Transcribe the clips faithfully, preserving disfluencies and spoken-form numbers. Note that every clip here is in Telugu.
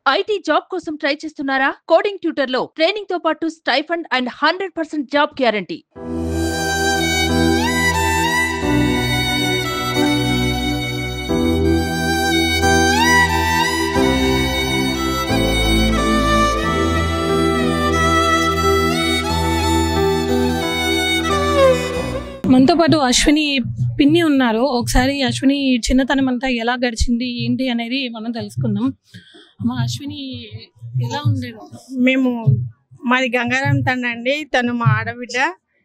ఐటీ జాబ్ కోసం ట్రై చేస్తున్నారా? కోడింగ్ ట్యూటర్ లో ట్రైనింగ్ తో పాటు stipend and hundred percent job guarantee. మనతో పాటు అశ్విని పిన్ని ఉన్నారు. ఒకసారి అశ్విని చిన్నతనం అంతా ఎలా గడిచింది ఏంటి అనేది మనం తెలుసుకుందాం. అమ్మ అశ్విని ఎలా ఉండేది? మేము మాది గంగారాం తండ అండి. తను మా ఆడబిడ్డ.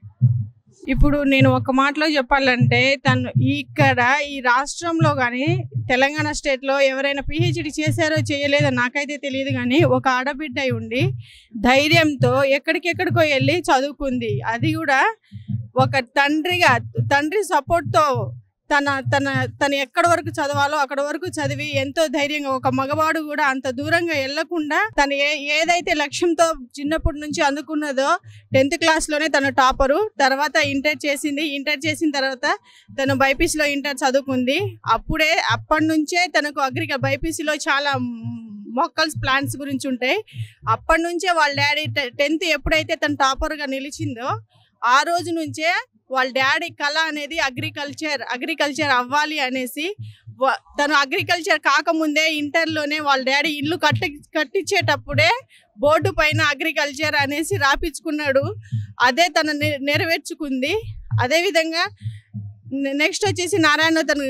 ఇప్పుడు నేను ఒక మాటలో చెప్పాలంటే తను ఇక్కడ ఈ రాష్ట్రంలో కానీ తెలంగాణ స్టేట్లో ఎవరైనా పిహెచ్డి చేశారో చేయలేదో నాకైతే తెలియదు, కానీ ఒక ఆడబిడ్డ ఉండి ధైర్యంతో ఎక్కడికెక్కడికో వెళ్ళి చదువుకుంది. అది కూడా ఒక తండ్రిగా తండ్రి సపోర్ట్తో తన తన తను ఎక్కడి వరకు చదవాలో అక్కడ వరకు చదివి ఎంతో ధైర్యంగా, ఒక మగవాడు కూడా అంత దూరంగా వెళ్లకుండా తను ఏ ఏదైతే లక్ష్యంతో చిన్నప్పటి నుంచి అందుకున్నదో టెన్త్ క్లాస్లోనే తను టాపరు. తర్వాత ఇంటర్ చేసింది. ఇంటర్ చేసిన తర్వాత తను బైపీసీలో ఇంటర్ చదువుకుంది. అప్పుడే అప్పటి నుంచే తనకు అగ్రికల్ బైపీసీలో చాలా మొక్కల్స్ ప్లాంట్స్ గురించి ఉంటాయి. అప్పటి నుంచే వాళ్ళ డాడీ టెన్త్ ఎప్పుడైతే తను టాపర్గా నిలిచిందో ఆ రోజు నుంచే వాళ్ళ డాడీ కళ అనేది అగ్రికల్చర్ అగ్రికల్చర్ అవ్వాలి అనేసి తను అగ్రికల్చర్ కాకముందే ఇంటర్లోనే వాళ్ళ డాడీ ఇల్లు కట్టి కట్టించేటప్పుడే బోర్డు పైన అగ్రికల్చర్ అనేసి రాపించుకున్నాడు. అదే తను నెరవేర్చుకుంది. అదేవిధంగా నెక్స్ట్ వచ్చేసి నారాయణ తను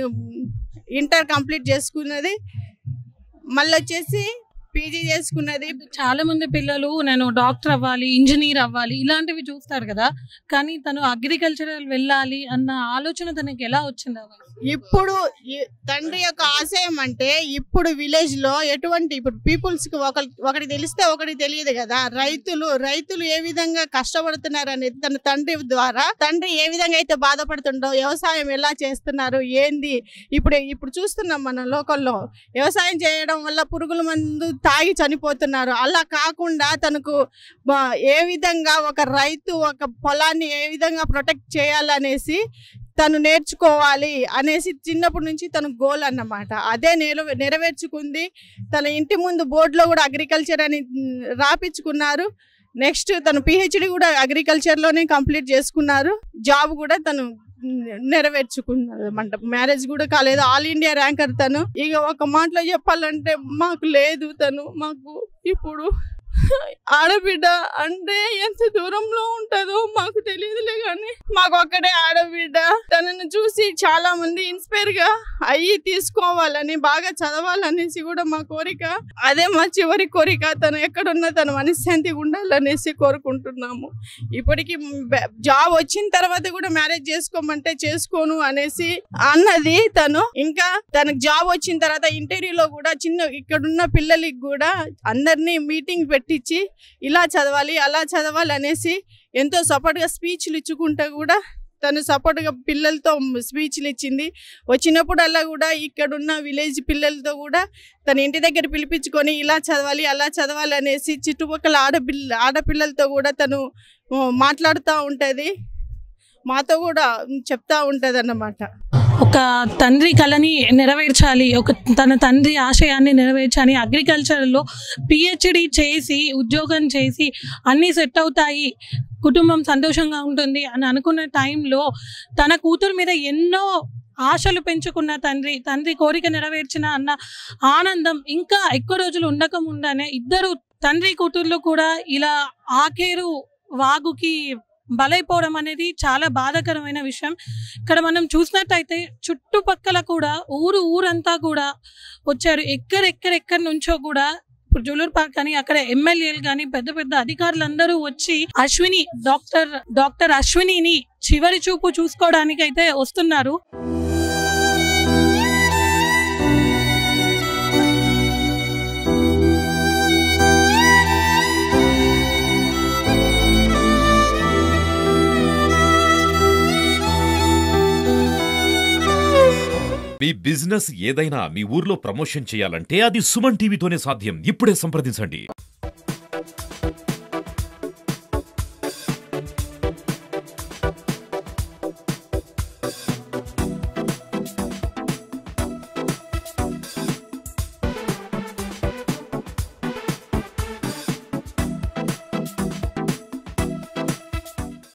ఇంటర్ కంప్లీట్ చేసుకున్నది. మళ్ళీ వచ్చేసి పీజీ చేసుకున్నది. చాలా మంది పిల్లలు నేను డాక్టర్ అవ్వాలి, ఇంజనీర్ అవ్వాలి ఇలాంటివి చూస్తారు కదా, కానీ తను అగ్రికల్చరల్ వెళ్ళాలి అన్న ఆలోచన తనకి ఎలా వచ్చింది? ఇప్పుడు తండ్రి యొక్క ఆశయం అంటే ఇప్పుడు విలేజ్ లో ఎటువంటి ఇప్పుడు పీపుల్స్ కి ఒక ఒకటి తెలిస్తే ఒకటి తెలియదు కదా. రైతులు రైతులు ఏ విధంగా కష్టపడుతున్నారు అనేది తన తండ్రి ద్వారా తండ్రి ఏ విధంగా అయితే బాధపడుతుండో, వ్యవసాయం ఎలా చేస్తున్నారు ఏంది ఇప్పుడు ఇప్పుడు చూస్తున్నాం మన లోకల్లో. వ్యవసాయం చేయడం వల్ల పురుగుల మందు తాగి చనిపోతున్నారు. అలా కాకుండా తనకు ఏ విధంగా ఒక రైతు ఒక పొలాన్ని ఏ విధంగా ప్రొటెక్ట్ చేయాలనేసి తను నేర్చుకోవాలి అనేసి చిన్నప్పటి నుంచి తన గోల్ అన్నమాట. అదే నెరవే నెరవేర్చుకుంది. తన ఇంటి ముందు బోర్డులో కూడా అగ్రికల్చర్ అని రాపించుకున్నారు. నెక్స్ట్ తను పిహెచ్డి కూడా అగ్రికల్చర్లోనే కంప్లీట్ చేసుకున్నారు. జాబ్ కూడా తను నెరవేర్చుకున్నారు అన్నమాట. మ్యారేజ్ కూడా కాలేదు. ఆల్ ఇండియా ర్యాంకర్ తను. ఇక ఒక మాటలో చెప్పాలంటే మాకు లేదు తను. మాకు ఇప్పుడు ఆడబిడ్డ అంటే ఎంత దూరంలో ఉంటుందో మాకు తెలియదులే, కానీ మాకు ఒక్కడే ఆడబిడ్డ. తనను చూసి చాలా మంది ఇన్స్పైర్ గా అయ్యి తీసుకోవాలని, బాగా చదవాలనేసి కూడా మా కోరిక. అదే మా చివరి కోరిక. తను ఎక్కడున్నా తను మనశ్శాంతిగా ఉండాలనేసి కోరుకుంటున్నాము. ఇప్పటికి జాబ్ వచ్చిన తర్వాత కూడా మ్యారేజ్ చేసుకోమంటే చేసుకోను అనేసి అన్నది తను. ఇంకా తనకు జాబ్ వచ్చిన తర్వాత ఇంటర్వ్యూలో కూడా చిన్న ఇక్కడున్న పిల్లలకి కూడా అందరినీ మీటింగ్ పెట్టించి ఇలా చదవాలి అలా చదవాలి అనేసి ఎంతో సపోర్ట్గా స్పీచ్లు ఇచ్చుకుంటా కూడా తను సపోర్ట్గా పిల్లలతో స్పీచ్లు ఇచ్చింది. వచ్చినప్పుడల్లా కూడా ఇక్కడున్న విలేజ్ పిల్లలతో కూడా తన ఇంటి దగ్గర పిలిపించుకొని ఇలా చదవాలి అలా చదవాలి అనేసి చుట్టుపక్కల ఆడపిల్ల ఆడపిల్లలతో కూడా తను మాట్లాడుతూ ఉంటుంది. మాతో కూడా చెప్తా ఉంటుంది అన్నమాట. ఒక తండ్రి కళని నెరవేర్చాలి, ఒక తన తండ్రి ఆశయాన్ని నెరవేర్చాలి, అగ్రికల్చర్లో పిహెచ్డి చేసి ఉద్యోగం చేసి అన్నీ సెట్ అవుతాయి, కుటుంబం సంతోషంగా ఉంటుంది అని అనుకున్న టైంలో తన కూతురు మీద ఎన్నో ఆశలు పెంచుకున్న తండ్రి తండ్రి కోరిక నెరవేర్చిన అన్న ఆనందం ఇంకా ఎక్కువ రోజులు ఉండకముండానే ఇద్దరు తండ్రి కూతుర్లు కూడా ఇలా ఆఖేరు వాగుకి బలైపోవడం అనేది చాలా బాధాకరమైన విషయం. ఇక్కడ మనం చూసినట్టయితే చుట్టుపక్కల కూడా ఊరు ఊరంతా కూడా వచ్చారు. ఎక్కడెక్కడెక్కడి నుంచో కూడా ఇప్పుడు జూలూరు పార్క్ కానీ అక్కడ ఎమ్మెల్యేలు కానీ పెద్ద పెద్ద అధికారులందరూ వచ్చి అశ్విని డాక్టర్ డాక్టర్ అశ్వినిని చివరి చూపు చూసుకోవడానికి అయితే వస్తున్నారు. మీ బిజినెస్ ఏదైనా మీ ఊర్లో ప్రమోషన్ చేయాలంటే అది సుమన్ టీవీతోనే సాధ్యం. ఇప్పుడే సంప్రదించండి.